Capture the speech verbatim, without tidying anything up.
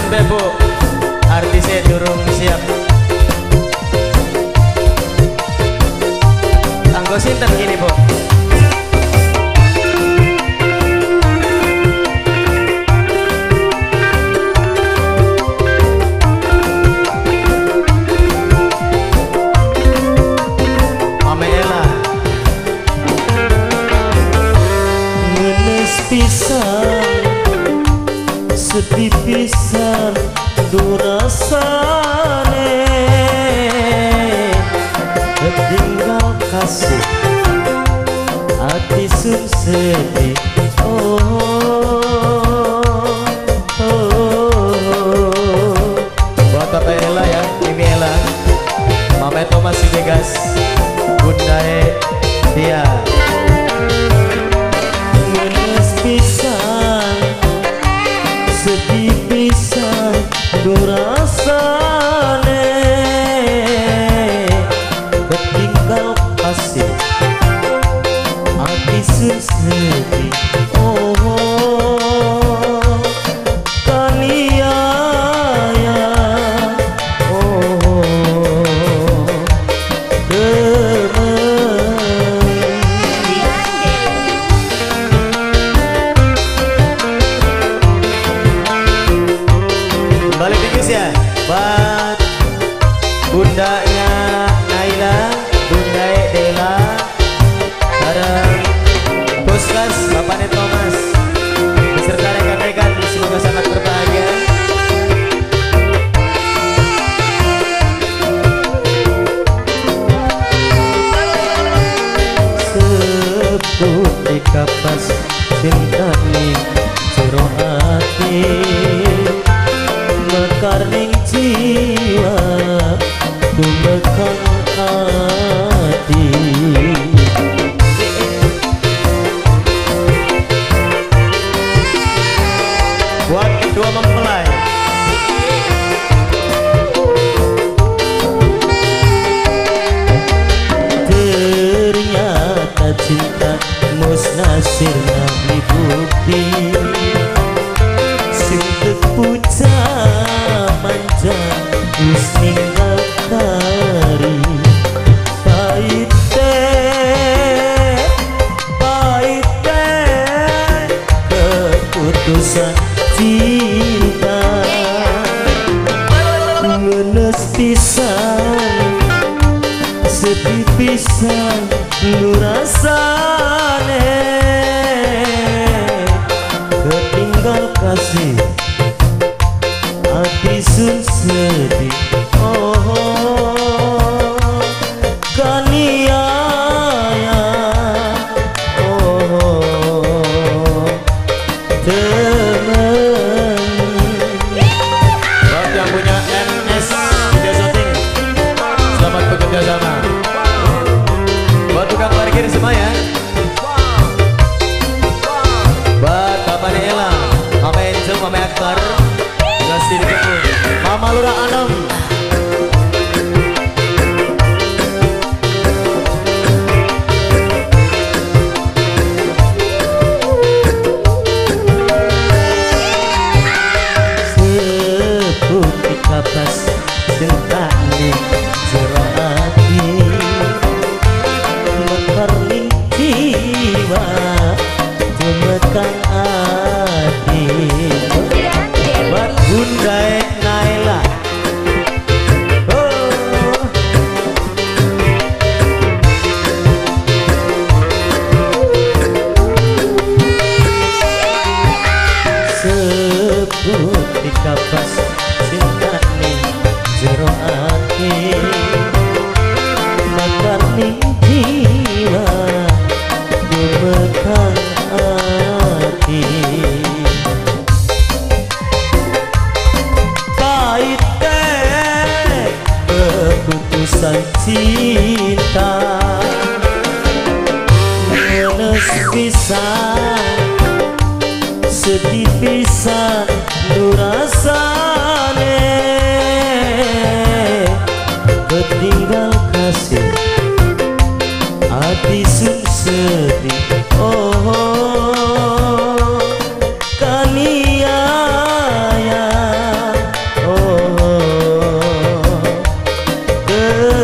Sampai Bu, artisnya durung siap. Tanggo sinten gini Bu. Pisan sedih pisan durasane ketinggal kasih hati sun sedih. Oh, oh, oh. Buat Tante Ella ya, Mimi Ella, Mama Thomas Vegas, Bunda Dia. Pisan sedih pisan durasane ketinggal kasih hati sun sedih. Oh, oh kaniaya. Oh, oh balik tinggi ya buat bundanya Naila, Bunda Dela, bareng Puskas, Bapaknya Thomas beserta rekan-rekan, semoga sangat berbahagia. Seputi kapas cinta ning jero ati mekar ning jiwa tumekang ati. Buat kedua mempelai, ternyata cinta musnah sirna bukti sing tepuja manja wis ninggal kari. Pahit teh, pahit teh keputusan cinta. Ngenes pisan sedih pisan nurasane ketinggal kasih hati sun sedih. Oh, oh kaniaya. Oh, oh temen. buat yang punya N S Video Shooting, selamat bekerja sama. Buat tukang parkir semua ya, buat Bapaknya Ella, Mama Angel, Mama Akbar, Gasti Dikepun, Mama Lurah Anom. Seputi kapas cinta ning jero ati mekar ning jiwa tumekang ati. Buat Bunda Naila, oh seputi kapas cinta ning jero ati mekar ning jiwa tumekang ati. Pahit teh keputusan cinta. Ngenes pisan sedih pisan durasane ketinggal kasih hati sun sedih. Oh, oh kaniaya. eh